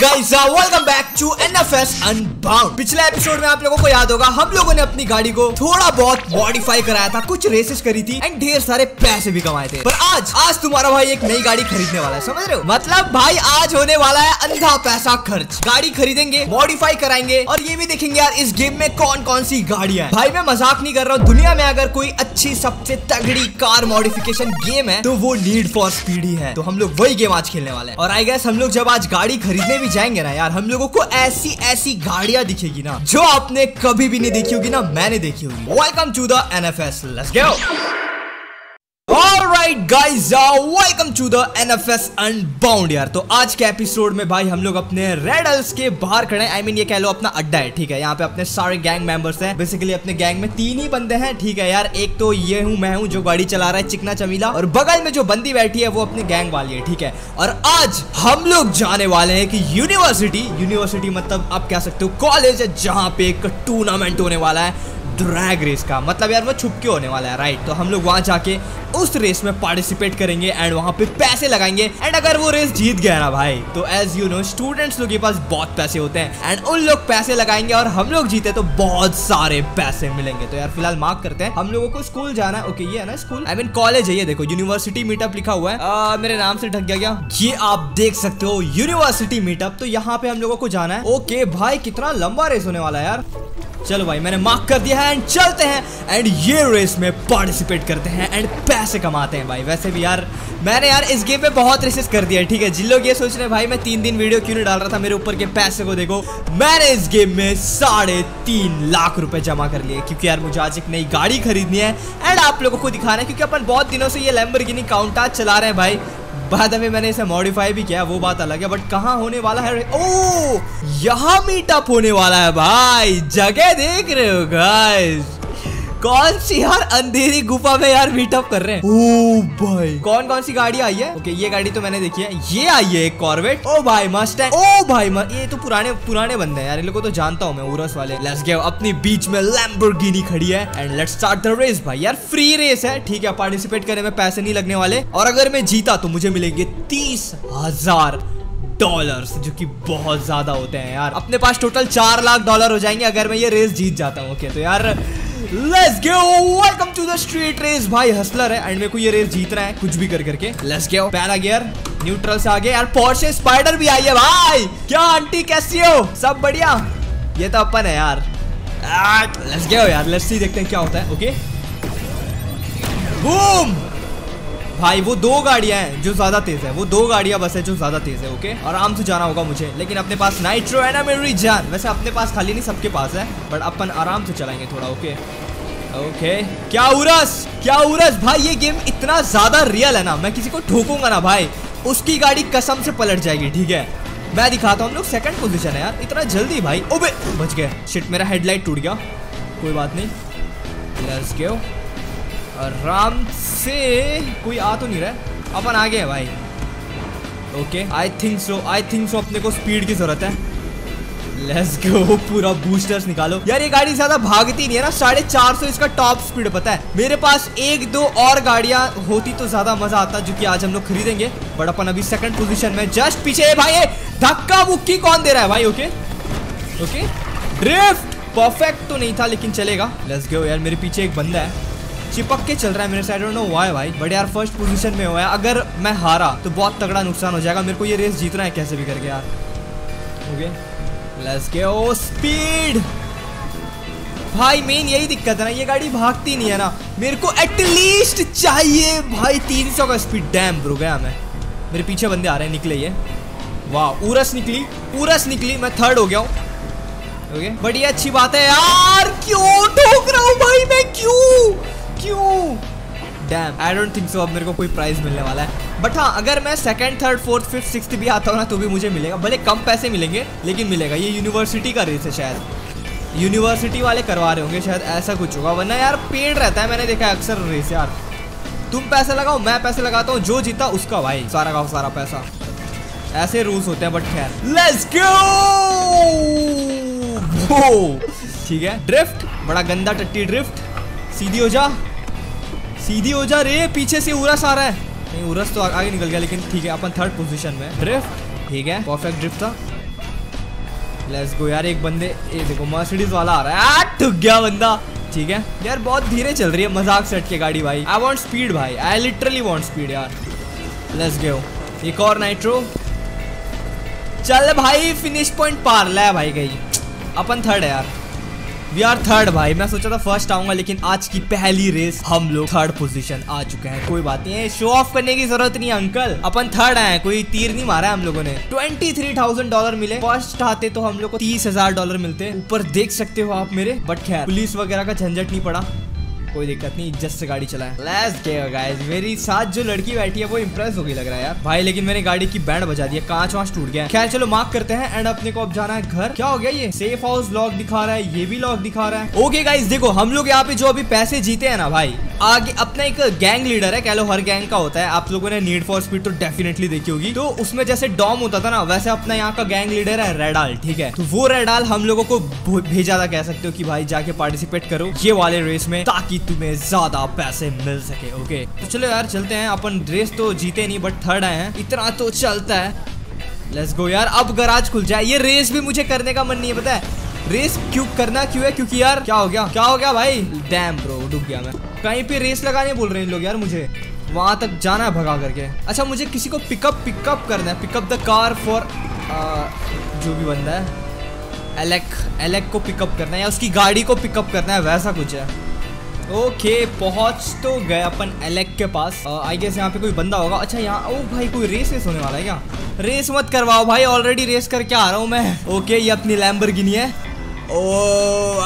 Guys welcome back to NFS unbound. पिछले episode में आप लोगों को याद होगा हम लोगों ने अपनी गाड़ी को थोड़ा बहुत मॉडिफाई कराया था, कुछ रेसेस करी थी एंड ढेर सारे पैसे भी कमाए थे। पर आज तुम्हारा भाई एक नई गाड़ी खरीदने वाला है, समझ रहे हो? मतलब भाई आज होने वाला है अंधा पैसा खर्च। गाड़ी खरीदेंगे, मॉडिफाई कराएंगे और ये भी देखेंगे यार इस गेम में कौन कौन सी गाड़ियां हैं। भाई मैं मजाक नहीं कर रहा हूँ, दुनिया में अगर कोई अच्छी सबसे तगड़ी कार मॉडिफिकेशन गेम है तो वो नीड फॉर स्पीड ही है। तो हम लोग वही गेम आज खेलने वाले हैं। और आई गेस हम लोग जब आज गाड़ी खरीदने भी जाएंगे ना यार, हम लोगों को ऐसी गाड़ियां दिखेगी ना जो आपने कभी भी नहीं देखी होगी ना मैंने देखी होगी। Welcome to the NFS, let's go. Alright guys, welcome to the NFS Unbound यार। तो आज के एपिसोड में भाई हम लोग अपने रेड हिल्स के बाहर खड़े हैं। I mean ये कह लो अपना अड्डा है, ठीक है। यहाँ पे अपने सारे गैंग मेंबर्स हैं। बेसिकली अपने गैंग में 3 ही बंदे हैं, ठीक है यार। एक तो ये हूँ, मैं हूँ जो गाड़ी चला रहा है चिकना चमीला, और बगल में जो बंदी बैठी है वो अपने गैंग वाली है, ठीक है। और आज हम लोग जाने वाले हैं कि यूनिवर्सिटी मतलब आप कह सकते हो कॉलेज है, जहाँ पे एक टूर्नामेंट होने वाला है ड्रैग रेस का। मतलब यार वो छुप के होने वाला है, राइट। तो हम लोग वहां जाके उस रेस में पार्टिसिपेट करेंगे एंड वहां पे पैसे लगाएंगे। एंड अगर वो रेस जीत गया ना भाई, तो एज यू नो स्टूडेंट्स लोग के पास बहुत पैसे होते हैं एंड उन लोग पैसे लगाएंगे और हम लोग जीते तो बहुत सारे पैसे मिलेंगे। तो यार फिलहाल मार्क करते हैं, हम लोगों को स्कूल जाना है। ओके ये है ना स्कूल, आई मीन कॉलेज है। ये देखो यूनिवर्सिटी मीटअप लिखा हुआ है। मेरे नाम से ढक गया क्या? ये आप देख सकते हो यूनिवर्सिटी मीटअप। तो यहाँ पे हम लोगों को जाना है। ओके भाई कितना लंबा रेस होने वाला है यार। चलो भाई मैंने मार्क कर दिया है एंड चलते हैं एंड ये रेस में पार्टिसिपेट करते हैं एंड पैसे कमाते हैं भाई। वैसे भी यार मैंने यार इस गेम में बहुत रेसेस कर दिया है, ठीक है। जिन लोग ये सोच रहे हैं भाई मैं 3 दिन वीडियो क्यों नहीं डाल रहा था, मेरे ऊपर के पैसे को देखो। मैंने इस गेम में 3.5 लाख रुपए जमा कर लिए क्योंकि यार मुझे आज एक नई गाड़ी खरीदनी है एंड आप लोगों को दिखाना है, क्योंकि अपन बहुत दिनों से ये लैम्बोर्गिनी काउंटाज चला रहे हैं भाई। बाद में मैंने इसे मॉडिफाई भी किया, वो बात अलग है। बट कहाँ होने वाला है? ओ यहाँ मीटअप होने वाला है भाई। जगह देख रहे हो गाइस, कौन सी यार अंधेरी गुफा में यार मीटअप कर रहे हैं। ओ भाई कौन कौन सी गाड़ी आई है? ओके ये गाड़ी तो मैंने देखी है, ये आई है एक कॉर्वेट। ओ भाई मस्टैंग। ओ भाई ये तो पुराने बंदे हैं यार, इन लोगों को तो जानता हूँ मैं, उरस वाले। Let's go. अपनी बीच में लैम्बोर्गिनी खड़ी है and let's start the race भाई। यार फ्री रेस है, ठीक है। पार्टिसिपेट करने में पैसे नहीं लगने वाले और अगर मैं जीता तो मुझे मिलेंगे $30,000, जो कि बहुत ज्यादा होते हैं यार। अपने पास टोटल $4 लाख हो जाएंगे अगर मैं ये रेस जीत जाता हूँ। ओके तो यार let's go. Welcome to the street race भाई। हसलर है एंड मेरे को ये रेस जीतना है कुछ भी करके। Let's go. पहला गियर न्यूट्रल से आगे। यार पोर्शे स्पाइडर भी आई है भाई। क्या आंटी कैसी हो? सब बढ़िया? ये तो अपन है यार। लेट्स गो यार, लेट्स सी देखते हैं क्या होता है। ओके बूम भाई। वो 2 गाड़ियां हैं जो ज्यादा तेज है, वो 2 गाड़ियां बस है जो ज्यादा तेज है। ओके आराम से जाना होगा मुझे, लेकिन अपने पास नाइट्रो है ना मेरी जान। वैसे अपने पास खाली नहीं सबके पास है, बट अपन आराम से चलाएंगे थोड़ा। ओके क्या उरस भाई। ये गेम इतना ज्यादा रियल है ना, मैं किसी को ठोकूंगा ना भाई उसकी गाड़ी कसम से पलट जाएगी, ठीक है। मैं दिखाता हूँ। हम लोग 2nd पोजीशन है यार, इतना जल्दी भाई। ओबे बच गया। शिट मेरा हेडलाइट टूट गया, कोई बात नहीं। Let's go. आराम से, कोई आ तो नहीं रहा, अपन आगे है भाई। ओके आई थिंक सो अपने को स्पीड की जरूरत है। Let's go. पूरा बूस्टर्स निकालो यार। ये गाड़ी ज्यादा भागती नहीं है ना, 450 इसका टॉप स्पीड पता है। मेरे पास 1-2 और गाड़ियां होती तो ज्यादा मजा आता, जो कि आज हम लोग खरीदेंगे। बट अपन अभी 2nd पोजीशन में जस्ट पीछे है भाई। धक्का मुक्की कौन दे रहा है भाई? ओके ड्रिफ्ट परफेक्ट तो नहीं था लेकिन चलेगा। लेट्स गो यार। मेरे पीछे एक बंदा है, चिपक के चल रहा है मेरे साइड। नो वाई भाई, बट यार 1st पोजीशन में हुआ है। अगर मैं हारा तो बहुत तगड़ा नुकसान हो जाएगा। मेरे को ये रेस जीतना है कैसे भी करके यार। Okay let's go. स्पीड भाई मेन यही दिक्कत है ना, ये गाड़ी भागती नहीं है ना। मेरे को एटलीस्ट चाहिए भाई 300 का स्पीड। डैम ब्रो गया मैं। मेरे पीछे बंदे आ रहे हैं, निकले ये। वाह उरस निकली। मैं 3rd हो गया हूँ। ओके बट ये अच्छी बात है यार। क्यों ठोक रहा हूँ भाई मैं? क्यों? Damn I don't think so अब मेरे को कोई प्राइज मिलने वाला है। बट हाँ अगर मैं 2nd, 3rd, 4th, 5th, 6th भी आता हूँ ना तो भी मुझे मिलेगा। भले कम पैसे मिलेंगे लेकिन मिलेगा। ये यूनिवर्सिटी का रेस है, शायद यूनिवर्सिटी वाले करवा रहे होंगे, शायद ऐसा कुछ होगा। वरना यार पेड रहता है, मैंने देखा है अक्सर रेस यार। तुम पैसे लगाओ, मैं पैसे लगाता हूँ, जो जीता उसका भाई सारा का सारा पैसा। ऐसे रूल्स होते हैं। बट खैर लेट्स गो। ठीक है ड्रिफ्ट, बड़ा गंदा टट्टी ड्रिफ्ट। सीधी हो जा रे। पीछे से उरस आ रहा है। नहीं उरस तो आगे निकल गया, लेकिन ठीक है अपन 3rd पोजीशन में। ड्रिफ्ट ठीक है, परफेक्ट ड्रिफ्ट था। लेट्स गो यार। एक बंदे, ये देखो मर्सिडीज वाला आ रहा है, ठुक गया बंदा। ठीक है यार, बहुत धीरे चल रही है, मजाक सेट के गाड़ी भाई। आई वांट स्पीड भाई, आई लिटरली वांट स्पीड यार। लेट्स गो, एक और नाइट्रो। चल भाई, फिनिश पॉइंट पार ले भाई गई। अपन थर्ड है यार, वी आर थर्ड भाई। मैं सोचा था फर्स्ट आऊंगा, लेकिन आज की पहली रेस हम लोग थर्ड पोजीशन आ चुके हैं। कोई बात नहीं है, शो ऑफ करने की जरूरत नहीं है अंकल, अपन थर्ड आए, कोई तीर नहीं मारा है हम लोगों ने। $23,000 मिले। फर्स्ट आते तो हम लोग को $30,000 मिलते। ऊपर देख सकते हो आप मेरे, बट खैर पुलिस वगैरह का झंझट नहीं पड़ा, कोई दिक्कत नहीं, इज्जत से गाड़ी चलाए। Let's go guys. मेरी साथ जो लड़की बैठी है वो इंप्रेस हो गई लग रहा है यार भाई, लेकिन मैंने गाड़ी की बैंड बजा दी है, कांच वांच टूट गया। खैर चलो मार्क करते हैं एंड अपने को अब जाना है घर। क्या हो गया, ये सेफ हाउस लॉक दिखा रहा है, ये भी लॉक दिखा रहा है। ओके गाइस देखो, हम लोग यहाँ पे जो अभी पैसे जीते हैं ना भाई, आगे अपना एक गैंग लीडर है, कह लो हर गैंग का होता है। आप लोगों ने नीड फॉर स्पीड तो डेफिनेटली देखी होगी, तो उसमें जैसे डॉम होता था ना, वैसे अपना यहाँ का गैंग लीडर है रेडाल। ठीक है, तो वो रेडाल हम लोगों को भेजा था, कह सकते हो कि भाई जाके पार्टिसिपेट करो ये वाले रेस में, ताकि तुम्हें ज्यादा पैसे मिल सके। ओके तो चलो यार चलते हैं। अपन रेस तो जीते नहीं, बट थर्ड आए हैं, इतना तो चलता है। लेट्स गो यार, अब गराज खुल जाए। ये रेस भी मुझे करने का मन नहीं है, पता है रेस क्यों करना क्यों है, क्योंकि यार क्या हो गया भाई, डैम ब्रो डूब गया मैं। कहीं पे रेस लगाने बोल रहे हैं लोग यार, मुझे वहां तक जाना है भगा करके। अच्छा मुझे किसी को पिकअप करना है, पिकअप द कार फॉर जो भी बंदा है, एलेक को पिकअप करना है, या उसकी गाड़ी को पिकअप करना है, वैसा कुछ है। ओके पहुंच तो गए अपन एलेक के पास। आई गेस यहाँ पे कोई बंदा होगा। अच्छा यहाँ, ओ भाई कोई रेस होने वाला है क्या? रेस मत करवाओ भाई, ऑलरेडी रेस करके आ रहा हूँ मैं। ओके ये अपनी लैम्बोर्गिनी है। ओ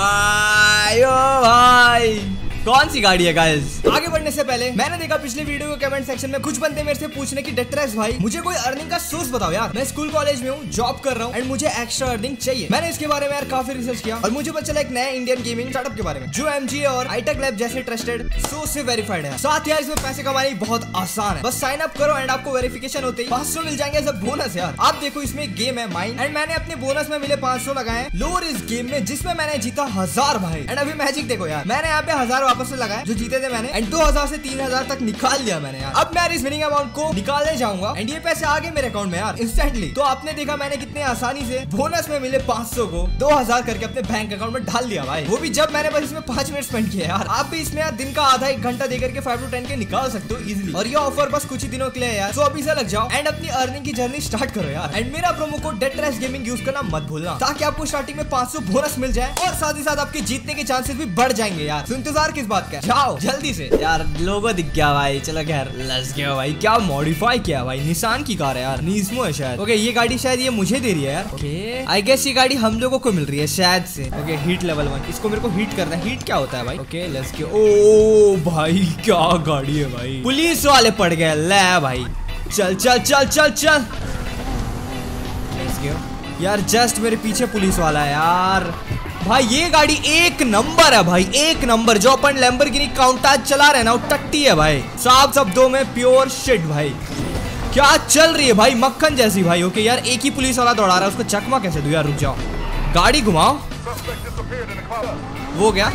भाई कौन सी गाड़ी है गाइस? आगे बढ़ने से पहले मैंने देखा पिछले वीडियो के कमेंट सेक्शन में कुछ बंदे मेरे से पूछने की डेट्रेस भाई मुझे कोई अर्निंग का सोर्स बताओ यार। मैं स्कूल कॉलेज में हूँ, जॉब कर रहा हूँ एंड मुझे एक्स्ट्रा अर्निंग चाहिए। मैंने इसके बारे में यार काफी रिसर्च किया और मुझे पता चला एक नया इंडियन गेमिंग स्टार्टअप के बारे में, जो MG और आईटेक लैब जैसे ट्रस्टेड सोर्स से वेरीफाइड है। साथ यार इसमें पैसे कमाने बहुत आसान है, बस साइन अप करो एंड आपको वेरिफिकेशन होते ही 500 मिल जाएंगे एज अ बोनस यार। आप देखो इसमें गेम है माइन एंड मैंने अपने बोनस में मिले 500 लगाए लोअर इस गेम में, जिसमें मैंने जीता 1000 भाई। एंड अभी मैजिक देखो यार, मैंने यहाँ पे 1000 वापस से लगाए जो जीते थे मैंने, एंड 2000 से 3000 तक निकाल लिया मैंने यार। अब मैं इस विनिंग अमाउंट को निकालने जाऊंगा एंड ये पैसे आ गए मेरे अकाउंट में यार इंस्टेंटली। तो आपने देखा मैंने कितने आसानी से बोनस में मिले 500 को 2000 करके अपने बैंक अकाउंट में डाल दिया भाई, वो भी जब मैंने बस इसमें 5 मिनट स्पेंड किया यार। आप भी इसमें यार दिन का आधा 1 घंटा देकर के 5 to 10 के निकाल सकते हो इजिली, और ये ऑफर बस कुछ ही दिनों के लिए यार। सो अभी से लग जाओ एंड अपनी अर्निंग की जर्नी स्टार्ट करो यार। एंड मेरा प्रोमो कोड डेट्रेस गेमिंग यूज करना मत भूलना, ताकि आपको स्टार्टिंग में 500 बोनस मिल जाए और साथ ही साथ आपके जीतने के चांसेस भी बढ़ जाएंगे यार। तो इंतजार किस बात का, जाओ जल्दी से यार। लोगो दिख गया भाई, चलो खैर लेट्स गो भाई। क्या मॉडिफाई किया भाई, निसान की कार है यार, निस्मो है शायद। ओके ये गाड़ी शायद ये मुझे दे रही है यार। ओके आई गेस ये गाड़ी हम लोगों को मिल रही है शायद से। ओके हीट लेवल 1, इसको मेरे को हीट करना है। हीट क्या होता है भाई? ओके लेट्स गो। ओ भाई क्या गाड़ी है भाई, पुलिस वाले पड़ गए ले भाई। चल चल चल चल चल लेट्स गो यार। जस्ट मेरे पीछे पुलिस वाला है यार भाई। ये गाड़ी एक नंबर है भाई, एक नंबर। जो अपन लैम्बोर्गिनी काउंटाज चला रहे ना वो टट्टी है भाई, साफ शब्दों में प्योर शिट भाई। क्या चल रही है भाई, मक्खन जैसी भाई। ओके यार एक ही पुलिस वाला दौड़ा रहा है, उसको चकमा कैसे दूं यार? रुक जाओ, गाड़ी घुमाओ। वो क्या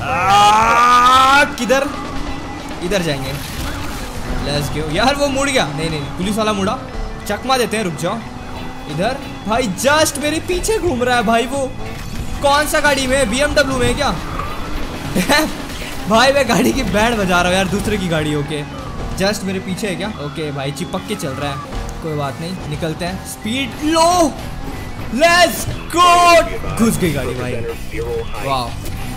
किधर इधर जाएंगे? लेट्स गो यार। वो मुड़ गया, नहीं नहीं पुलिस वाला मुड़ा, चकमा देते हैं। रुक जाओ इधर भाई, जस्ट मेरे पीछे घूम रहा है भाई। वो कौन सा गाड़ी में, BMW में क्या? भाई मैं गाड़ी की बैंड बजा रहा हूँ यार, दूसरे की गाड़ी। ओके जस्ट मेरे पीछे है क्या? ओके भाई चिपक के चल रहा है, कोई बात नहीं, निकलते हैं। स्पीड लो, लेट्स गो। घुस गई गाड़ी भाई, वाह।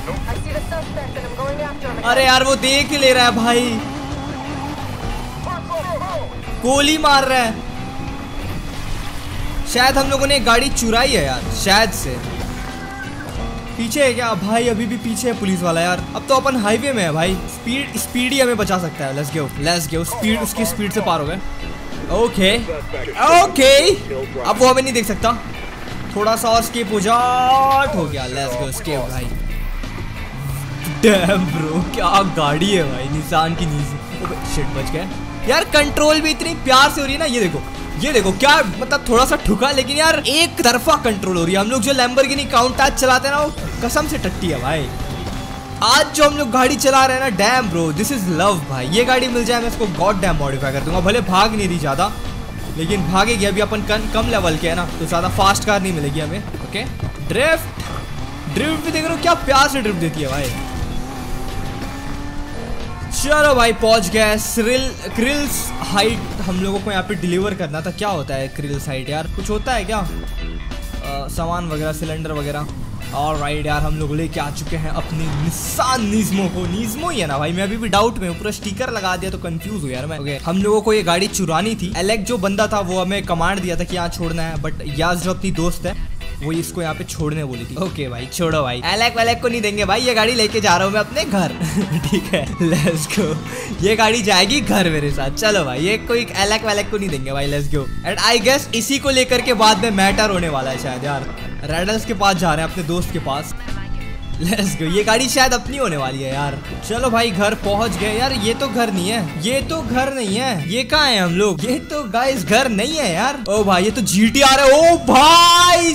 अरे यार वो देख ले रहा है भाई, गोली मार रहा है। शायद हम लोगों ने गाड़ी चुराई है यार, शायद से। पीछे है क्या भाई? अभी भी पीछे है पुलिस वाला यार। अब तो अपन हाईवे में है भाई, स्पीड ही हमें बचा सकता है। Let's go. स्पीड, उसकी स्पीड से पार हो गए। ओके अब वो हमें नहीं देख सकता, थोड़ा सा और स्केप हो जा। हो गया, लेट्स गो स्केप भाई। डैम ब्रो क्या गाड़ी है भाई, निसान की नीज़। शिट बच गया यार। कंट्रोल भी इतनी प्यार से हो रही है ना, ये देखो क्या मतलब, थोड़ा सा ठुका लेकिन यार एक तरफा कंट्रोल हो रही है। हम लोग जो लैम्बोर्गिनी काउंटाज चलाते हैं ना, वो कसम से टट्टी है भाई। आज जो हम लोग गाड़ी चला रहे हैं ना, damn bro this is love भाई। ये गाड़ी मिल जाए मैं इसको गॉड डैम मॉडिफाई कर दूंगा। भले भाग नहीं रही ज्यादा, लेकिन भागेगी। अभी अपन कम लेवल के है ना, तो ज्यादा फास्ट कार नहीं मिलेगी हमें। ओके ड्रिफ्ट ड्रिफ्ट भी देख रहे हो, क्या प्यार से ड्रिफ्ट देती है भाई। चलो भाई पहुंच गए क्रिल्स हाइट। हम लोगों को यहाँ पे डिलीवर करना था। क्या होता है क्रिल्स हाइट यार, कुछ होता है क्या? सामान वगैरह, सिलेंडर वगैरह। ऑलराइट यार, हम लोग लेके आ चुके हैं अपनी निसान निज़्मो को। निज़्मो ही है ना भाई, मैं अभी भी डाउट में हूँ, पूरा स्टिकर लगा दिया तो कंफ्यूज हूँ यार मैं। okay. हम लोगों को ये गाड़ी चुरानी थी। एलेक जो बंदा था वो हमें कमांड दिया था कि यहाँ छोड़ना है, बट यास जो अपनी दोस्त है वो इसको यहाँ पे छोड़ने बोली थी। ओके भाई छोड़ो भाई, एलेक वेलेक को नहीं देंगे भाई, ये गाड़ी लेके जा रहा हूँ मैं अपने घर। ठीक है लेट्स गो, ये गाड़ी जाएगी घर मेरे साथ। चलो भाई, ये कोई एलेक वेलेक को नहीं देंगे भाई, let's go. And I guess इसी को लेकर के बाद में मैटर होने वाला है शायद यार। रेडल्स के पास जा रहे हैं, अपने दोस्त के पास। लेट्स गो, ये गाड़ी शायद अपनी होने वाली है यार। चलो भाई घर पहुंच गए यार। ये तो घर नहीं है, ये तो घर नहीं है, ये कहाँ है हम लोग? ये तो गाइस घर नहीं है यार। ओ भाई ये तो GTR है। ओ भाई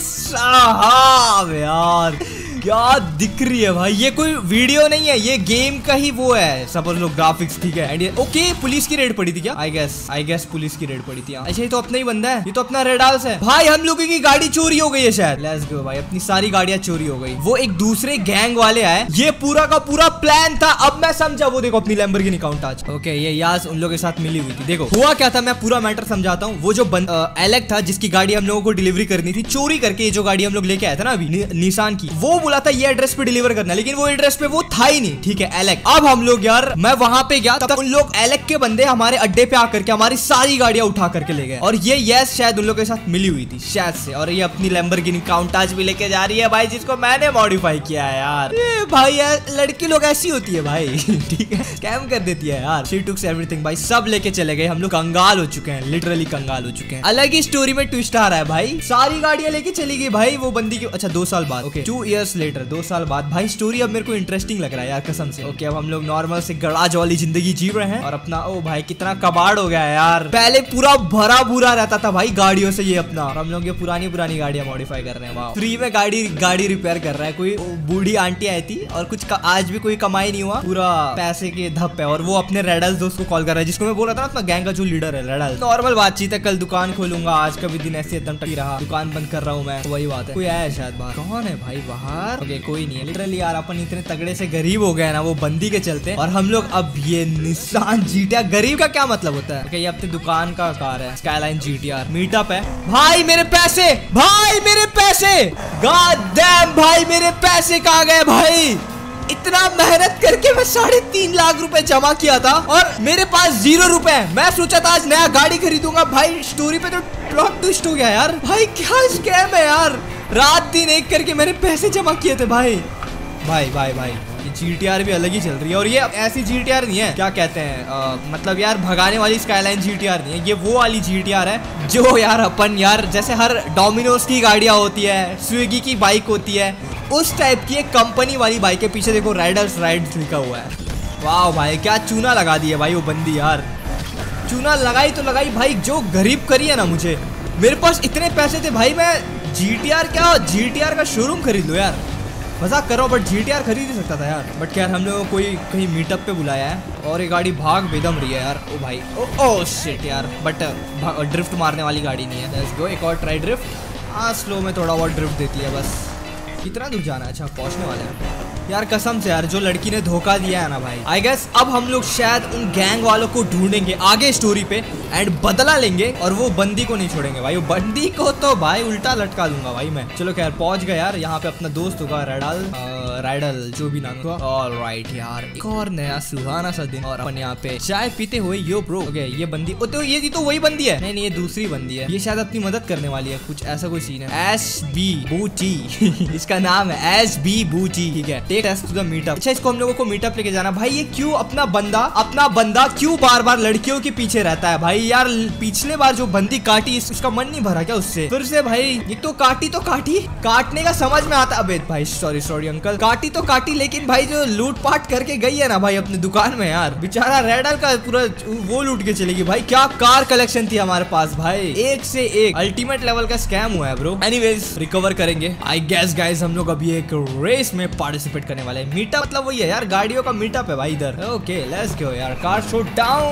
साहब यार क्या दिख रही है भाई, ये कोई वीडियो नहीं है, ये गेम का ही वो है समझ लो, ग्राफिक्स। ठीक है। एंड ये ओके, पुलिस की रेड पड़ी थी क्या? आई गेस पुलिस की रेड पड़ी थी। अच्छा ये तो अपना ही बंदा है, ये तो अपना रेडाल्स है भाई। हम लोगों की गाड़ी चोरी हो गई है शायद। लेट्स गो भाई, अपनी सारी गाड़ियां चोरी हो गई। वो एक दूसरे गैंग वाले आए, ये पूरा का पूरा प्लान था। अब मैं समझा, वो देखो अपनी लैम्बोर्गिनी काउंटाच। ओके ये यास उन लोगों के साथ मिली हुई थी। देखो हुआ क्या था, मैं पूरा मैटर समझाता हूँ। वो जो एलेक था जिसकी गाड़ी हम लोगों को डिलीवरी करनी थी, चोरी करके ये जो गाड़ी हम लोग लेके आए थे ना अभी निशान की, वो बोला था ये एड्रेस पे डिलीवर करना, लेकिन वो एड्रेस पे वो था ही नहीं। ठीक है एलेक। अब हम लोग यार, मैं वहां पे गया, तब तक उन लोग एलेक के बंदे हमारे अड्डे पे आकर के हमारी सारी गाड़ियां उठा करके ले गए। और ये यस शायद उन लोगों के साथ मिली हुई थी शायद से। और ये अपनी लैम्बोर्गिनी काउंटाच भी लेके जा रही है भाई, जिसको मैंने मॉडिफाई किया है यार। भाई यार लड़की लोग ऐसी होती है भाई। ठीक है, स्कैम कर देती है यार। शी टुक्स एवरीथिंग भाई, सब लेके चले गए। हम लोग कंगाल हो चुके हैं, लिटरली कंगाल हो चुके हैं। अलग ही स्टोरी में ट्विस्ट आ रहा है भाई, सारी गाड़ियां लेके चली गई भाई वो बंदी की। अच्छा 2 साल बाद, ओके 2 years लेटर, 2 साल बाद भाई। स्टोरी अब मेरे को इंटरेस्टिंग लग रहा है यार कसम से। ओके अब हम लोग नॉर्मल से गराज वाली जिंदगी जी रहे हैं और अपना, ओ भाई कितना कबाड़ हो गया है यार। पहले पूरा भरा भूरा रहता था भाई गाड़ियों से ये अपना, और हम लोग ये पुरानी गाड़ियां मॉडिफाई कर रहे हैं। वाह, फ्री में गाड़ी रिपेयर कर रहा है कोई बूढ़ी आंटी आई थी, और कुछ आज भी कोई कमाई नहीं हुआ, पूरा पैसे के धप है। और वो अपने रेडल्स दोस्त को कॉल कर रहा है, जिसको मैं बोल रहा था ना अपना गैंग का जो लीडर है रेडल्स। नॉर्मल बातचीत है, कल दुकान खोलूंगा, आज का भी दिन ऐसे एकदम टकी रहा, दुकान बंद कर रहा हूँ मैं। तो वही बात है, कोई आया शायद बाहर। कौन है भाई बाहर? ओके कोई नहीं है। लिटरली यार अपन इतने तगड़े से गरीब हो गए ना वो बंदी के चलते, और हम लोग अब ये निसान GTR। गरीब का क्या मतलब होता है? okay, ये अपनी दुकान का कार है, स्काईलाइन GTR। मीटअप है भाई। मेरे पैसे भाई, मेरे पैसे, गॉड डैम भाई, मेरे पैसे कहाँ गए भाई? इतना मेहनत करके मैं 3.5 लाख रुपए जमा किया था और मेरे पास 0 रुपए। मैं सोचा था आज नया गाड़ी खरीदूंगा भाई। स्टोरी पे तो प्लॉट ट्विस्ट हो गया यार। भाई क्या स्कैम है यार, रात दिन एक करके मैंने पैसे जमा किए थे भाई। भाई ये GTR भी अलग ही चल रही है। और ये ऐसी GTR नहीं है, क्या कहते हैं मतलब यार भगाने वाली स्काईलाइन GTR नहीं है, ये वो वाली GTR है जो यार अपन यार जैसे हर डोमिनोज की गाड़ियां होती है, स्विगी की बाइक होती है, उस टाइप की एक कंपनी वाली बाइक है। पीछे देखो राइडर्स राइड्स लिखा हुआ है। वाह भाई क्या चूना लगा दिया भाई वो बंदी यार। चूना लगाई तो लगाई भाई, जो गरीब करी है ना मुझे। मेरे पास इतने पैसे थे भाई, मैं GTR का शोरूम खरीद लो यार। मजाक कर रहा हूँ, बट GTR खरीद ही सकता था यार। बट क्या हम लोगों को कोई कहीं मीटअप पे बुलाया है और ये गाड़ी भाग बेदम रही है यार। ओ भाई ओ शिट यार, बट ड्रिफ्ट मारने वाली गाड़ी नहीं है। लेट्स गो, एक और ट्राई ड्रिफ्ट। हाँ स्लो में थोड़ा बहुत ड्रिफ्ट देती है बस। कितना दूर जाना है? अच्छा पहुंचने वाले हैं यार। कसम से यार जो लड़की ने धोखा दिया है ना भाई, आई गेस अब हम लोग शायद उन गैंग वालों को ढूंढेंगे आगे स्टोरी पे एंड बदला लेंगे, और वो बंदी को नहीं छोड़ेंगे भाई। वो बंदी को तो भाई उल्टा लटका दूंगा भाई मैं। चलो खैर पहुंच गए यार। यहाँ पे अपना दोस्त होगा राइडल जो भी नाम होगा। ऑलराइट यार, एक और नया सुहाना सा दिन, और अपन यहाँ पे चाय पीते हुए यो ब्रो। ओके ये बंदी, तो ये तो वही बंदी है। नहीं ये दूसरी बंदी है, ये शायद अपनी मदद करने वाली है, कुछ ऐसा कोई सीन है। SB बूची इसका नाम है, SB बूची। ठीक है, take us to the meetup. अच्छा इसको हम लोगों को मीटअप लेके जाना भाई। ये क्यों अपना बंदा क्यों बार बार लड़कियों के पीछे रहता है भाई यार? पिछले बार जो बंदी काटी, उसका मन नहीं भरा क्या उससे? फिर से भाई एक तो काटी काटने का समझ में आता। अबे भाई सॉरी अंकल, काटी तो काटी, लेकिन भाई जो लूटपाट करके गई है ना भाई अपनी दुकान में यार, बेचारा रेडल का पूरा वो लूट के चलेगी भाई। क्या कार कलेक्शन थी हमारे पास भाई, एक से एक अल्टीमेट लेवल का स्कैम हुआ है ब्रो। एनीवेज रिकवर करेंगे आई गेस गाइस। हम लोग अभी एक रेस में पार्टिसिपेट करने वाले हैं। मीटअप मतलब वही है यार, गाड़ियों का मीटअप है भाई इधर। ओके लेट्स गो यार, कार शो डाउन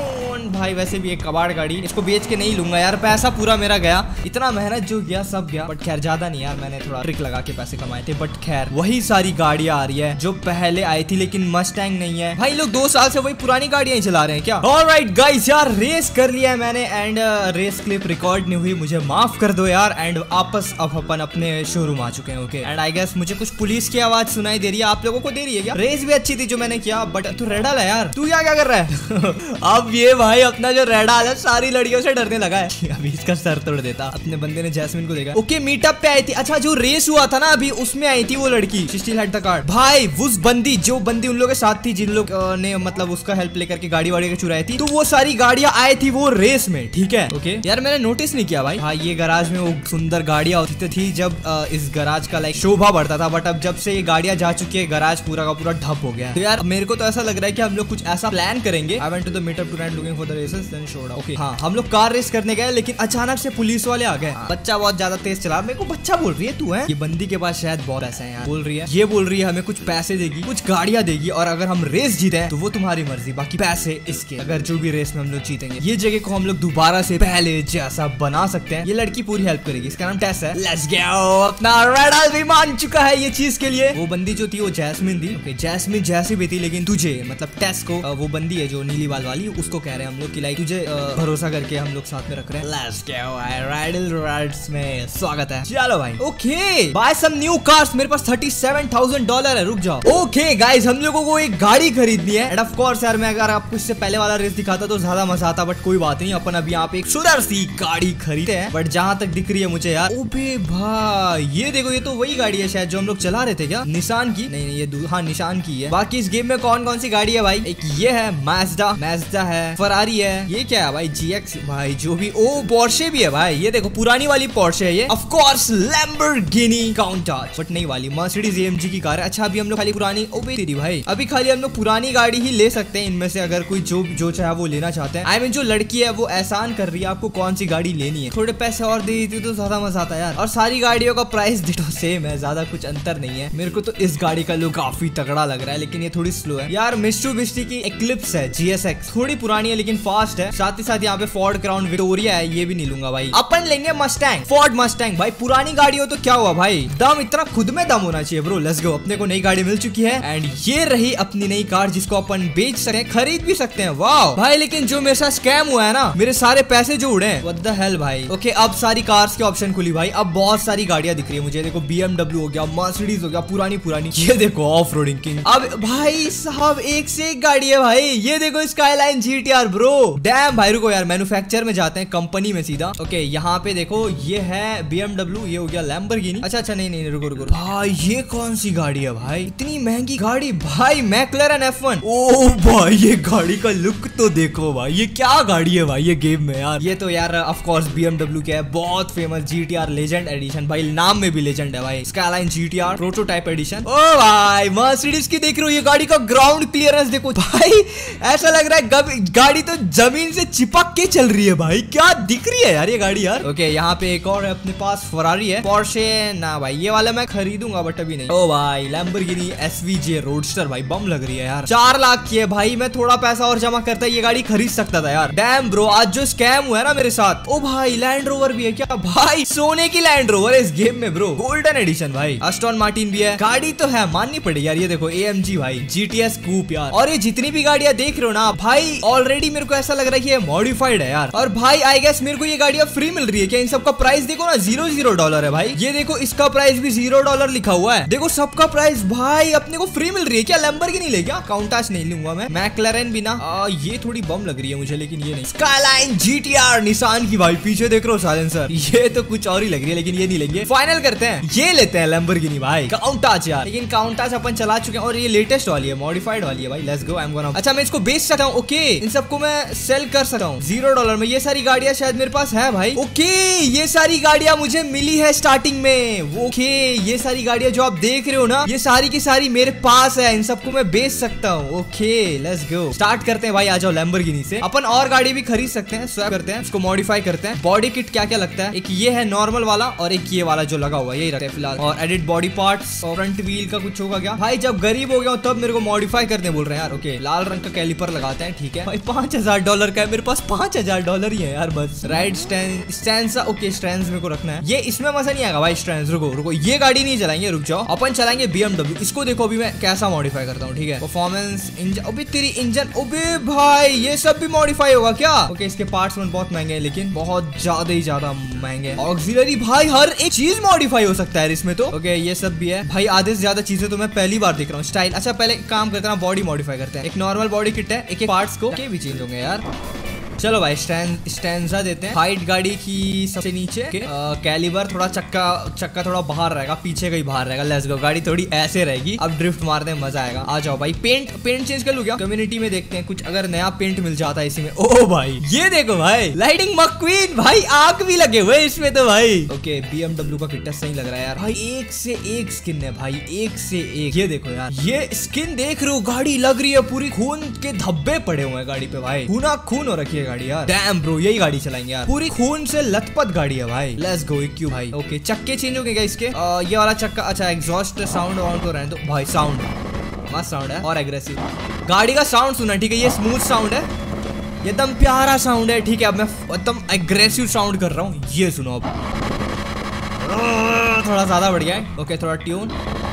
भाई वैसे भी एक कबाड़ गाड़ी, इसको बेच के नहीं लूंगा यार, पैसा पूरा मेरा गया, इतना मेहनत जो गया सब गया। बट खैर ज्यादा नहीं यार, मैंने थोड़ा ट्रिक लगा के पैसे कमाए थे। बट खैर वही सारी गाड़ियां आ रही है जो पहले आई थी, लेकिन मस्टैंग नहीं है भाई। लोग 2 साल से वही पुरानी गाड़ियां ही चला रहे हैं क्या? ऑलराइट गाइस यार, रेस कर लिया है मैंने एंड रेस क्लिप रिकॉर्ड नहीं हुई, मुझे माफ कर दो यार। एंड वापस अब अपन अपने शोरूम आ चुके हैं। ओके एंड आई गेस मुझे कुछ पुलिस की आवाज सुनाई दे रही है, आप लोगों को दे रही है क्या? रेस भी अच्छी थी जो मैंने किया, बट तू रेडल है यार, तू क्या कर रहा है? अब ये भाई अपना जो रेडल है सारी लड़कियों से डरने लगा है। अभी इसका सर तोड़ देता। अपने बंदे ने जैस्मिन को देखा। ओके मीटअप पे आई थी, अच्छा जो रेस हुआ था ना अभी उसमें आई थी वो लड़की, she still had the card. भाई उस बंदी जो बंदी उन लोगों के साथ थी, जिन लोग ने मतलब उसका हेल्प लेकर के गाड़ी वाड़ी चुराई थी, तो वो सारी गाड़ियां आई थी वो रेस में, ठीक है? ओके यार मैंने नोटिस नहीं किया भाई। हाँ ये गराज में वो सुंदर गाड़ियां होती थी जब इस गराज का लाइक शोभा बढ़ता था, बट अब जब से ये गाड़ियां जा चुकी है गराज पूरा का पूरा ठप हो गया है। तो यार मेरे को तो ऐसा लग रहा है कि हम लोग कुछ ऐसा प्लान करेंगे। I went to the meetup tonight looking for the races then showed up. Okay हाँ हम लोग कार रेस करने गए, लेकिन अचानक से पुलिस वाले आ गए। बच्चा बहुत ज्यादा तेज चला, मेरे को बच्चा बोल रही है तू है? ये बंदी के पास शायद बहुत पैसे हैं यार, बोल रही है, ये बोल रही है हमें कुछ पैसे देगी, कुछ गाड़ियां देगी, और अगर हम रेस जीते तो वो तुम्हारी मर्जी, बाकी पैसे इसके। अगर जो भी रेस में हम लोग जीतेंगे ये जगह को हम लोग दोबारा से पहले जैसा बना सकते हैं। ये लड़की पूरी हेल्प करेगी, इसका नाम टेस है। लेट्स गो, अपना रेडल भी मान चुका है ये चीज के लिए। वो बंदी जो थी वो जैस्मिन थी। ओके जैस्मिन जैसी भी थी, लेकिन तुझे मतलब टेस को वो बंदी है जो नीली बाल वाली, उसको कह रहे हैं हम लोग कि लाइक तुझे भरोसा करके हम लोग साथ में रख रहे हैं। लेट्स गो, रेडल राइड्स में स्वागत है। चलो भाई okay buy some new cars, मेरे पास $37,000 है। रुक जाओ। ओके गाइस हम लोगों को एक गाड़ी खरीदनी है एंड ऑफ कोर्स यार मैं अगर आपको इससे पहले वाला रेस दिखाता तो ज्यादा मजा आता, बट कोई बात नहीं, अपन अभी यहाँ पे एक सुंदर सी गाड़ी खरीदते हैं। बट जहां तक दिख रही है मुझे यार, ओबे भाई ये देखो, ये तो वही गाड़ी है शायद जो हम लोग चला रहे थे क्या? निशान की? नहीं नहीं ये हाँ निशान की है। बाकी इस गेम में कौन कौन सी गाड़ी है भाई? एक ये है मैज़दा है, फरारी है, ये क्या है भाई? GX भाई जो भी, ओ पोर्शे भी है भाई, ये देखो पुरानी वाली पोर्शे है ये। Of course Lamborghini Countach, but नहीं वाली मर्सिडीज AMG की कार है। अच्छा अभी हम लोग खाली पुरानी, ओबे तेरी भाई अभी खाली हम लोग पुरानी गाड़ी ही ले सकते हैं इनमें से, अगर कोई जो चाहे वो लेना चाहते हैं। आई मीन जो लड़की है वो एहसान कर रही है आपको कौन सी गाड़ी लेनी है, थोड़े पैसे और दे देती तो ज्यादा मजा आता यार। और सारी गाड़ियों का प्राइस डिटो सेम है, ज्यादा कुछ अंतर नहीं है। मेरे को तो इस गाड़ी का लुक काफी तगड़ा लग रहा है, लेकिन ये थोड़ी स्लो है यार। मित्सुबिशी की एक्लिप्स है GSX, थोड़ी पुरानी है लेकिन फास्ट है। साथ ही साथ यहाँ पे फोर्ड क्राउन विक्टोरिया है, ये भी नहीं लूंगा भाई। अपन लेंगे मस्टैंग, फोर्ड मस्टैंग। भाई पुरानी गाड़ी हो तो क्या हुआ भाई, दम इतना खुद में दम होना चाहिए ब्रो। लेट्स गो, अपने को नई गाड़ी मिल चुकी है एंड ये रही अपनी नई कार जिसको अपन बेच सकते हैं, खरीद भी सकते हैं। वाह भाई लेकिन जो मेरे साथ स्कैम हुआ है ना, मेरे सारे पैसे जो उड़े, व्हाट द हेल भाई। ओके अब सारी कार्स के ऑप्शन खुली भाई, अब बहुत सारी गाड़ियां दिख रही है मुझे। देखो BMW हो गया, मर्सिडीज हो गया, पुरानी ये देखो ऑफ रोडिंग किंग। अब भाई साहब एक से एक गाड़ी है भाई, ये देखो स्काईलाइन GTR ब्रो। डैम भाई रुको यार, मैन्युफैक्चर में जाते हैं कंपनी में सीधा। ओके यहाँ पे देखो ये है BMW, ये हो गया लैम्बोर्गिनी। अच्छा नहीं रुको भाई, ये कौन सी गाड़ी है भाई, इतनी महंगी गाड़ी भाई? मैक्लेरन F1। ओ भाई ये गाड़ी का लुक तो देखो भाई, ये क्या गाड़ी है भाई ये गेम में यार। ये तो यार ऑफ कोर्स BMW के है, बहुत फेमस GTR लेजेंड एडिशन भाई, नाम में भी लेजेंड है भाई। Skyline GTR prototype edition. ओ भाई मर्सिडीज की देख रहे हो, ये गाड़ी का ग्राउंड क्लियरेंस देखो भाई, ऐसा लग रहा है गाड़ी तो जमीन से चिपक के चल रही है भाई, क्या दिख रही है यार ये गाड़ी यार। ओके यहाँ पे एक और है अपने पास, फरारी है। पोर्शे ना भाई ये वाला मैं खरीदूंगा बट अभी नहीं। ओ भाई लैम्बोर्गिनी SVJ रोडस्टर भाई, बम लग रही है यार। 4 लाख की है भाई, मैं थोड़ा पैसा और जमा करता ये गाड़ी खरीद सकता था यार। डैम ब्रो आज जो स्कैम हुआ है ना मेरे साथ। ओ भाई लैंड रोवर भी है क्या भाई? सोने की लैंड रोवर है इस गेम में ब्रो, गोल्डन एडिशन भाई। अस्टॉन मार्टिन भी है, गाड़ी तो है माननी पड़ेगी यार। ये देखो AMG भाई, GTS कूप यार। और ये जितनी भी गाड़ियां देख रहे हो ना भाई, ऑलरेडी मेरे को ऐसा लग रहा है कि ये मॉडिफाइड है यार। और भाई आई गेस मेरे को ये गाड़ियां फ्री मिल रही है क्या? इन सबका प्राइस देखो ना, $0 है भाई। ये देखो इसका प्राइस भी $0 लिखा हुआ है, देखो सबका प्राइस भाई अपने को फ्री मिल रही है क्या? लैम्बोर्गिनी ले क्या? काउंटाच नहीं लूंगा मैं, मैक्लेरन भी ना। ये थोड़ी बम लग रही है मुझे, लेकिन ये नहीं। स्काईलाइन GTR निसान की भाई, पीछे देख रहे हो साइलेंसर, ये तो कुछ और ही लग रही है, लेकिन ये नहीं लेंगे। फाइनल करते हैं, ये लेते हैं लैम्बोर्गिनी भाई, काउंटाच यार। लेकिन काउंटाच अपन चला चुके हैं और ये लेटेस्ट वाली है, मॉडिफाइड वाली है भाई। Let's go, I am gonna. अच्छा मैं इसको बेच सकता हूँ, ओके इन सबको मैं सेल कर सकता हूँ $0 में। ये सारी गाड़ियां शायद मेरे पास है भाई। ओके ये सारी गाड़ियां मुझे मिली है स्टार्टिंग में। ओके ये सारी गाड़ियां जो आप देख रहे हो ना, ये सारी की सारी मेरे पास है, इन सबको मैं बेच सकता हूँ। ओके लेट्स गो, स्टार्ट करते हैं भाई। आ जाओ लैम्बोर्गिनी से। अपन और गाड़ी भी खरीद सकते हैं, स्वैप करते हैं, इसको मॉडिफाई करते हैं। बॉडी किट क्या क्या लगता है, एक ये है नॉर्मल वाला और एक ये वाला जो लगा हुआ है, यही रखते हैं फिलहाल। और edit body parts, front wheel का कुछ होगा क्या भाई? जब गरीब हो गया तब मेरे को मॉडिफाई करने बोल रहे हैं यार। ओके लाल रंग का कैलिपर लगाते हैं, ठीक है भाई। 5 $5000 का है, मेरे पास $5000 ही है यार बस। राइड स्टैंड ओके, स्टैंड मेरे को रखना है। ये इसमें मजा नहीं आएगा भाई स्टैंड। रुको ये गाड़ी नहीं चलाएंगे, रुक जाओ। अपन चलाएंगे BMW। इसको देखो अभी मैं कैसा मॉडिफाई करता हूँ, ठीक है। परफॉर्मेंस, इंजन, अभी तेरी इंजन, अबे भाई ये सब भी मॉडिफाई होगा क्या? ओके, इसके पार्ट्स में बहुत महंगे हैं, लेकिन बहुत ज्यादा महंगे। ऑक्सिलरी भाई हर एक चीज मॉडिफाई हो सकता है इसमें तो। ओके ये सब भी है भाई, आधे से ज्यादा चीजें तो मैं पहली बार देख रहा हूँ। स्टाइल, अच्छा पहले काम करते हैं, बॉडी मॉडिफाई करते हैं। एक नॉर्मल बॉडी किट है, एक पार्ट्स को के भी चेंज होंगे यार। चलो भाई स्टैंजा देते हैं। हाइट गाड़ी की सबसे नीचे, कैलिबर थोड़ा चक्का थोड़ा बाहर रहेगा, पीछे का ही बाहर रहेगा। लेट्स गो, गाड़ी थोड़ी ऐसे रहेगी। अब ड्रिफ्ट मारने में मजा आएगा। आ जाओ भाई, पेंट चेंज कर लूं क्या? कम्युनिटी में देखते हैं कुछ अगर नया पेंट मिल जाता है इसी में। ओ भाई ये देखो भाई, लाइटिंग मक्वीन भाई, आग भी लगे हुए इसमें तो भाई। ओके BMW का किट सही लग रहा है यार भाई, एक से एक स्किन है भाई, एक से एक। ये देखो यार, ये स्किन देख रहे हो, गाड़ी लग रही है पूरी खून के धब्बे पड़े हुए हैं गाड़ी पे भाई, खून हो रखी है गाड़ी यार। डैम ब्रो, यही गाड़ी चलाएंगे यार, पूरी खून से लथपथ गाड़ी है भाई। लेट्स गो क्यों भाई। ओके चक्के चेंज हो गए क्या इसके? ये वाला चक्का, अच्छा एग्जॉस्ट साउंड ऑन तो रहने दो भाई। साउंड मस्त साउंड है और एग्रेसिव गाड़ी का साउंड सुना, ठीक है। ये स्मूथ साउंड है, एकदम प्यारा साउंड है, ठीक है। अब मैं एकदम एग्रेसिव साउंड कर रहा हूँ, ये सुनो अब। थोड़ा ज्यादा बढ़ गया है। ओके थोड़ा ट्यून,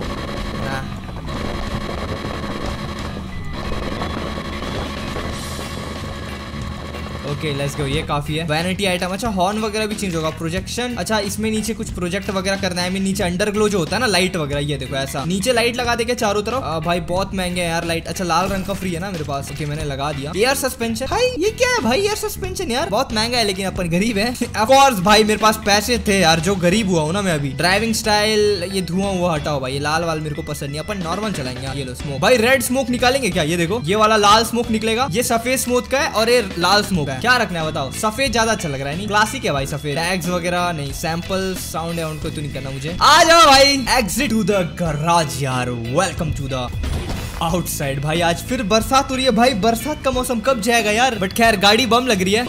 ओके लेट्स गो, ये काफी है। वैनिटी आइटम, अच्छा हॉर्न वगैरह भी चेंज होगा। प्रोजेक्शन, अच्छा इसमें नीचे कुछ प्रोजेक्ट वगैरह करना है। मैं नीचे अंडरग्लो जो होता है ना, लाइट वगैरह, ये देखो ऐसा नीचे लाइट लगा देंगे चारों तरफ। भाई बहुत महंगे हैं यार लाइट। अच्छा लाल रंग का फ्री है ना मेरे पास, ओके मैंने लगा दिया। एयर सस्पेंशन भाई, ये क्या है भाई? एयर सस्पेंशन यार बहुत महंगा है, लेकिन अपन गरीब है। ऑफ कोर्स भाई मेरे पास पैसे थे यार, जो गरीब हुआ हूँ ना मैं अभी। ड्राइविंग स्टाइल, ये धुआं हुआ हटाओ भाई, ये लाल वाल मेरे को पसंद नहीं, अपन नॉर्मल चलाएंगे। ये लो स्मोक भाई, रेड स्मोक निकालेंगे क्या? ये देखो ये वाला लाल स्मोक निकलेगा, ये सफेद स्मोक का है और ये लाल स्मोक है। क्या रखना है बताओ? सफेद ज्यादा अच्छा लग रहा है, नहीं क्लासिक है भाई सफेद। टैग्स वगैरह नहीं, सैंपल साउंड है उनको तो नहीं करना मुझे। आ जाओ भाई, एग्जिट टू द गैराज यार, वेलकम टू द आउटसाइड। भाई आज फिर बरसात हो रही है भाई, बरसात का मौसम कब जाएगा यार? बट खैर गाड़ी बम लग रही है।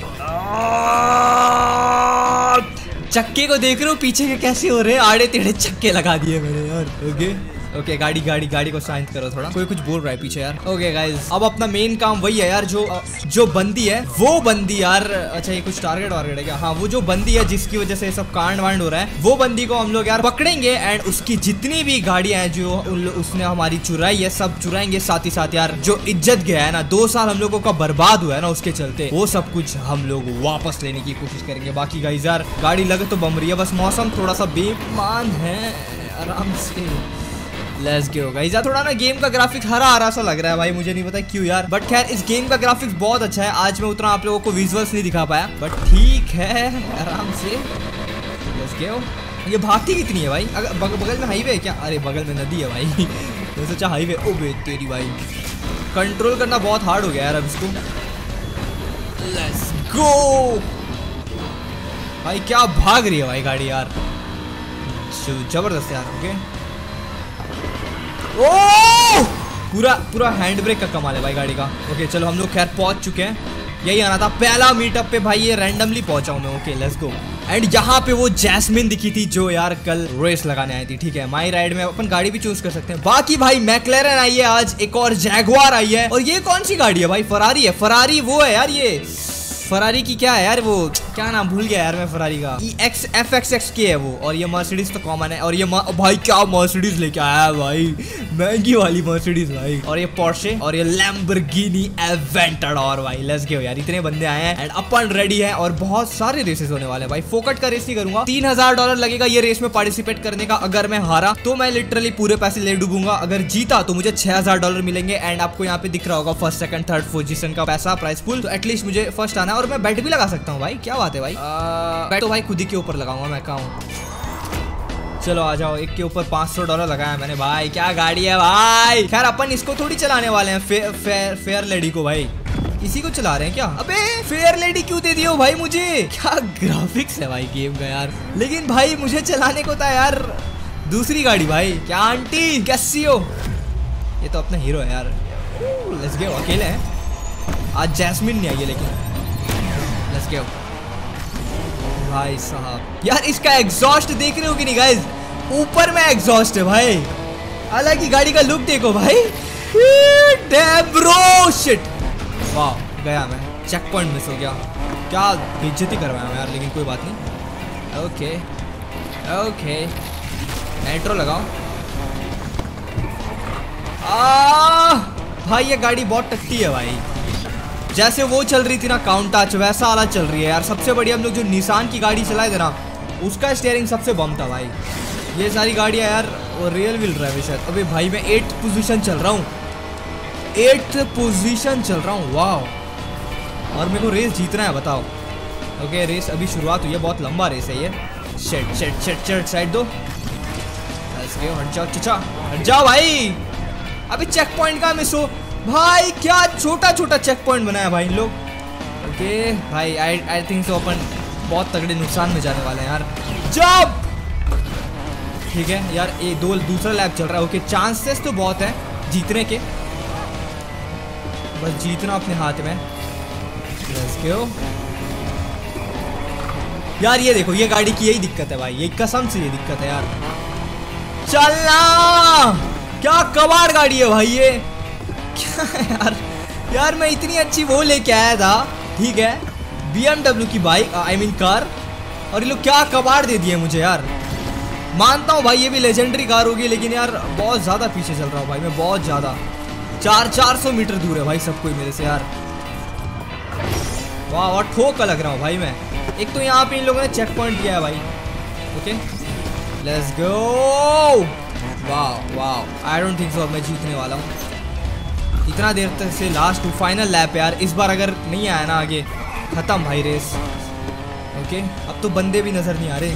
चक्के को देख रहे हो पीछे के कैसे हो रहे हैं, आड़े टेढ़े चक्के लगा दिए मैंने यार। ओके गाड़ी को शांत करो थोड़ा, कोई कुछ बोल रहा है पीछे यार। ओके गाइस, अब अपना मेन काम वही है यार, जो बंदी है वो बंदी यार। अच्छा ये कुछ टारगेट वारगेट है क्या? हाँ वो जो बंदी है जिसकी वजह से सब कांड वांड हो रहा है, वो बंदी को हम लोग यार पकड़ेंगे एंड उसकी जितनी भी गाड़ियां हैं जो उसने हमारी चुराई है सब चुराएंगे। साथ ही साथ यार जो इज्जत गया है ना, 2 साल हम लोगों का बर्बाद हुआ है ना उसके चलते, वो सब कुछ हम लोग वापस लेने की कोशिश करेंगे। बाकी गाइस यार गाड़ी लगे तो बम रही है, बस मौसम थोड़ा सा बेईमान है, आराम से। लेट्स गो गाइस, थोड़ा ना गेम का ग्राफिक्स हरा सा लग रहा है भाई, मुझे नहीं पता क्यों यार। बट खैर इस गेम का ग्राफिक्स बहुत अच्छा है। आज मैं उतना आप लोगों को विजुअल्स नहीं दिखा पाया, बट ठीक है आराम से। Let's go. ये भागती कितनी है भाई? अगर बगल में हाईवे है क्या? अरे बगल में नदी है भाई। मैं सोचा हाईवे। ओ बे तेरी भाई, कंट्रोल करना बहुत हार्ड हो गया यार अब इसको। लेट्स गो भाई, क्या भाग रही है भाई गाड़ी यार, जबरदस्त यार। ओके ओ पूरा हैंड ब्रेक का कमाल है भाई गाड़ी का। ओके चलो हम लोग खैर पहुंच चुके हैं, यही आना था पहला मीटअप पे भाई, ये रैंडमली पहुंचा हूं मैं। Okay let's go. एंड यहाँ पे वो जैस्मिन दिखी थी जो यार कल रेस लगाने आई थी, ठीक है। माई राइड में अपन गाड़ी भी चूज कर सकते हैं। बाकी भाई मैक्लेरन आई है आज, एक और जैगुआर आई है, और ये कौन सी गाड़ी है भाई? फरारी है। फरारी वो है यार, ये फरारी की क्या है यार, वो क्या नाम भूल गया यार मैं फरारी का। FXX है वो, और ये मर्सिडीज तो कॉमन है। और ये भाई क्या मर्सिडीज लेके आया है भाई, महंगी वाली मर्सिडीज भाई। और ये पोर्शे और ये लैम्बोर्गिनी एवेंटडोर भाई। लेट्स गो यार, इतने बंदे आए हैं एंड अपन रेडी है, और बहुत सारे रेसेस होने वाले हैं भाई। फोकट का रेस नहीं करूंगा, $3000 लगेगा ये रेस में पार्टिसिपेट करने का। अगर मैं हारा तो मैं लिटरली पूरे पैसे ले डूबूंगा, अगर जीता तो मुझे $6000 मिलेंगे। एंड आपको यहाँ पे दिख रहा होगा फर्स्ट सेकंड थर्ड पोजीशन का पैसा प्राइस पुल, तो एटलीस्ट मुझे फर्स्ट आना है। और मैं बैट भी लगा सकता हूँ भाई, क्या बात है भाई। बैट तो भाई खुद ही के ऊपर लगाऊंगा मैं, कहाँ हूँ। चलो आ जाओ, एक के ऊपर $500 लगाया मैंने भाई। क्या गाड़ी है भाई। खैर अपन इसको थोड़ी चलाने वाले हैं, फेयर लेडी को भाई, इसी को चला रहे हैं क्या? अबे फेयर लेडी क्यों दे दियो भाई मुझे? क्या ग्राफिक्स है भाई गेम का यार, लेकिन भाई मुझे चलाने को था यार दूसरी गाड़ी भाई। क्या आंटी कैसी हो? ये तो अपना हीरो है यार। लेट्स गो, अकेले हैं आज, जैस्मिन नहीं आई है लेकिन। लेट्स गो भाई साहब, यार इसका एग्जॉस्ट देख रहे हो कि नहीं गाइस? ऊपर में एग्जॉस्ट है भाई, हालांकि गाड़ी का लुक देखो भाई। डैम ब्रो, शिट, वाह गया मैं। चेक पॉइंट मिस हो गया, क्या बेइज्जती करवाया यार, लेकिन कोई बात नहीं। ओके ओके नाइट्रो लगाओ। भाई ये गाड़ी बहुत टट्टी है भाई, जैसे वो चल रही थी ना काउंटाच, वैसा वाला चल रही है यार। सबसे बढ़िया हम लोग जो निसान की गाड़ी चलाए थे ना, उसका स्टीयरिंग सबसे बम था भाई। ये सारी गाड़ियाँ यार वो रियल व्हील ड्राइव है शायद। अभी भाई मैं 8th पोजीशन चल रहा हूँ, 8th पोजीशन चल रहा हूँ, वाह। और मेरे को रेस जीतना है, बताओ। ओके रेस अभी शुरुआत हुई है, बहुत लंबा रेस है ये। शेट शेट शेट शेट साइड दो, हट जाओ चचा, हट जाओ भाई। अभी चेक पॉइंट का मिस हो भाई, क्या छोटा छोटा चेक पॉइंट बनाया भाई इन लोग। ओके भाई आई थिंक सो अपन बहुत तगड़े नुकसान में जाने वाले हैं यार। जब ठीक है यार, ये दूसरा लैप चल रहा है। ओके चांसेस तो बहुत है जीतने के, बस जीतना अपने हाथ में। लेट्स गो यार। ये देखो ये गाड़ी की यही दिक्कत है भाई, ये कसम से ये दिक्कत है यार। चलना, क्या कबाड़ गाड़ी है भाई ये, क्या यार। यार मैं इतनी अच्छी वो लेके आया था, ठीक है, BMW की बाइक, आई मीन कार, और ये लोग क्या कबाड़ दे दिए मुझे यार। मानता हूँ भाई ये भी लेजेंडरी कार होगी, लेकिन यार बहुत ज्यादा पीछे चल रहा हूँ भाई मैं, बहुत ज्यादा। 400 मीटर दूर है भाई सब कोई मेरे से यार। वाह वाह ठोक लग रहा हूँ भाई मैं। एक तो यहाँ पे इन लोगों ने चेक पॉइंट दिया है भाई। Okay let's go. वाह वाह आई डोंट थिंक सो अब मैं जीतने वाला हूँ। इतना देर तक से लास्ट फाइनल लैप यार, इस बार अगर नहीं आया ना आगे, खत्म भाई रेस। ओके अब तो बंदे भी नजर नहीं आ रहे।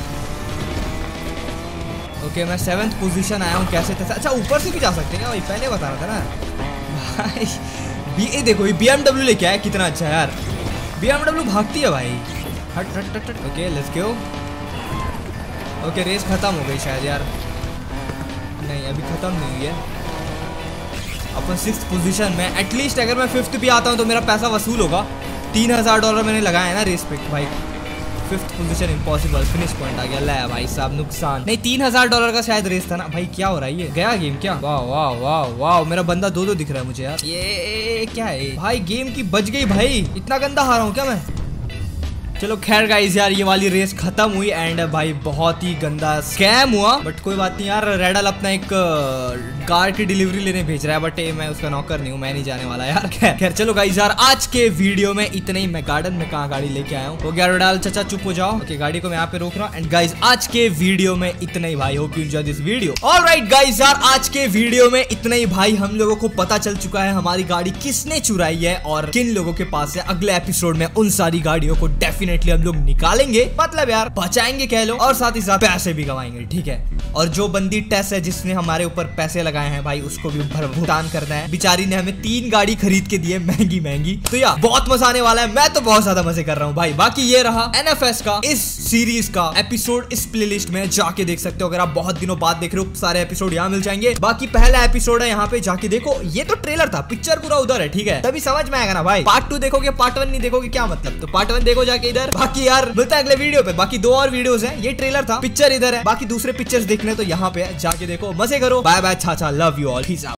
ओके मैं 7th पोजीशन आया हूँ कैसे तैसे। अच्छा ऊपर से भी जा सकते हैं भाई, पहले बता रहा था ना भाई। ये देखो ये BMW लेके आया, कितना अच्छा है यार। BMW भागती है भाई, हट हट हट हट। Okay let's go. Okay race खत्म हो गई शायद यार, नहीं अभी खत्म नहीं हुई है। अपन 6th पोजीशन में, एटलीस्ट अगर मैं 5th भी आता हूँ तो मेरा पैसा वसूल होगा। $3000 मैंने लगाया है ना रेस पे भाई। 5th position impossible, finish point आ गया। ले भाई साहब नुकसान। नहीं $3000 का शायद रेस था ना भाई। क्या हो रहा है, ये गया गेम क्या? वाह वाह वाह वाह, मेरा बंदा दो दिख रहा है मुझे यार। ये क्या है भाई, गेम की बच गई भाई। इतना गंदा हारा हूँ क्या मैं? चलो खैर गाइस यार, ये वाली रेस खत्म हुई एंड भाई बहुत ही गंदा स्कैम हुआ, बट कोई बात नहीं यार। रेडल अपना एक कार की डिलीवरी लेने भेज रहा है, बट मैं उसका नौकर नहीं हूँ, मैं नहीं जाने वाला यार। खैर चलो गाइस यार, आज के वीडियो में इतना ही। मैं गार्डन में कहाँ गाड़ी लेके आया हूँ। तो यार रेडल चचा चुप हो जाओ। ओके गाड़ी को मैं यहाँ पे रोक रहा हूँ। एंड गाइस आज के वीडियो में इतना ही भाई, hope you enjoy this video. Alright guys यार, आज के वीडियो में इतना ही भाई। हम लोगों को पता चल चुका है हमारी गाड़ी किसने चुराई है और किन लोगों के पास है। अगले एपिसोड में उन सारी गाड़ियों को डेफिनेटली हम लोग निकालेंगे, मतलब यार बचाएंगे कह लो, और साथ ही साथ पैसे भी कमाएंगे, ठीक है। और जो बंदी टेस है जिसने हमारे ऊपर पैसे लगाए हैं भाई, उसको भी भुगतान करना है। बेचारी ने हमें 3 गाड़ी खरीद के दी है महंगी महंगी। तो यार बहुत मजा आने वाला है, मैं तो बहुत ज्यादा मजे कर रहा हूँ भाई। बाकी ये रहा NFS का इस सीरीज का एपिसोड, इस प्लेलिस्ट में जाके देख सकते हो। अगर आप बहुत दिनों बाद देख रहे हो, सारे एपिसोड यहाँ मिल जाएंगे। बाकी पहला एपिसोड है यहाँ पे, जाके देखो। ये तो ट्रेलर था, पिक्चर पूरा उधर है, ठीक है, तभी समझ में आएगा ना भाई। पार्ट 2 देखोगे, पार्ट 1 नहीं देखोगे क्या मतलब? तो पार्ट 1 देखो जाके इधर। बाकी यार मिलता है अगले वीडियो पे। बाकी 2 और वीडियोस हैं, ये ट्रेलर था, पिक्चर इधर है। बाकी दूसरे पिक्चर्स देखने तो यहाँ पे जाके देखो, मजे करो। बाय बाय, छाछा, love you all, peace out.